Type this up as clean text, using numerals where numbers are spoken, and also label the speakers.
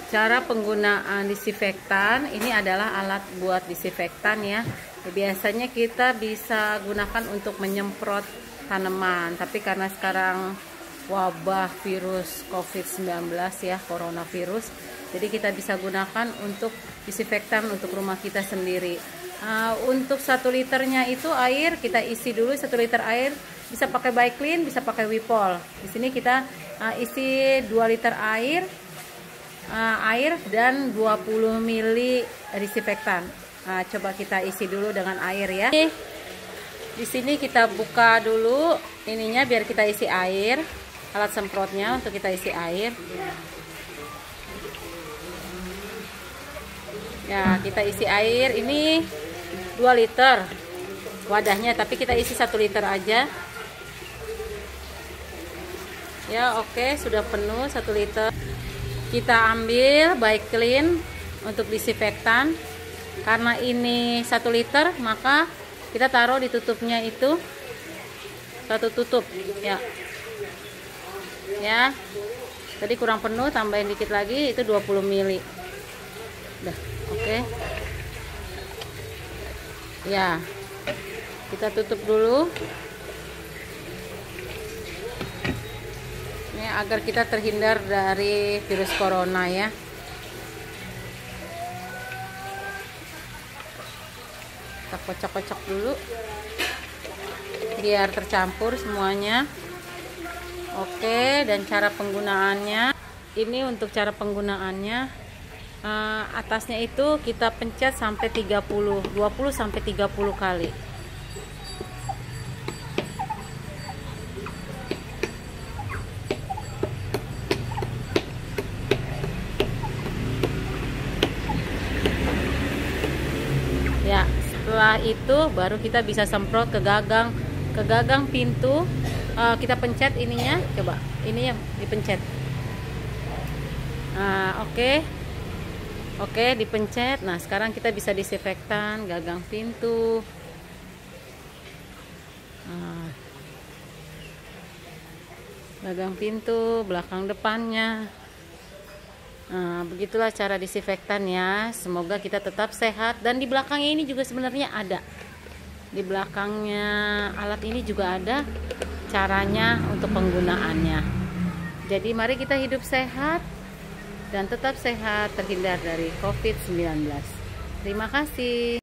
Speaker 1: Cara penggunaan disinfektan ini adalah alat buat disinfektan ya. Biasanya kita bisa gunakan untuk menyemprot tanaman, tapi karena sekarang wabah virus COVID-19 ya, coronavirus, jadi kita bisa gunakan untuk disinfektan untuk rumah kita sendiri. Untuk 1 liternya itu air kita isi dulu 1 liter air, bisa pakai Biclean, bisa pakai Wipol. Di sini kita isi 2 liter air dan 20 ml disinfektan. Coba kita isi dulu dengan air ya. Di sini kita buka dulu ininya biar kita isi air, alat semprotnya untuk kita isi air. Ya, kita isi air ini 2 liter wadahnya, tapi kita isi 1 liter aja. Ya, oke, sudah penuh 1 liter. Kita ambil Biclean untuk disinfektan. Karena ini 1 liter, maka kita taruh di tutupnya itu 1 tutup ya. Ya. Tadi kurang penuh, tambahin dikit lagi, itu 20 ml. Udah, oke. Ya. Kita tutup dulu. Ini agar kita terhindar dari virus corona ya. Kita kocok-kocok dulu biar tercampur semuanya. Oke, dan cara penggunaannya ini, untuk cara penggunaannya atasnya itu kita pencet sampai 20 sampai 30 kali. Ya, setelah itu baru kita bisa semprot ke gagang pintu. Kita pencet ininya, coba ini yang dipencet. Oke, dipencet. Nah, sekarang kita bisa disinfektan gagang pintu. Gagang pintu, belakang depannya. Begitulah cara disinfektan ya. Semoga kita tetap sehat. Dan di belakangnya ini juga sebenarnya ada. Di belakangnya alat ini juga ada caranya untuk penggunaannya. Jadi mari kita hidup sehat dan tetap sehat, terhindar dari COVID-19. Terima kasih.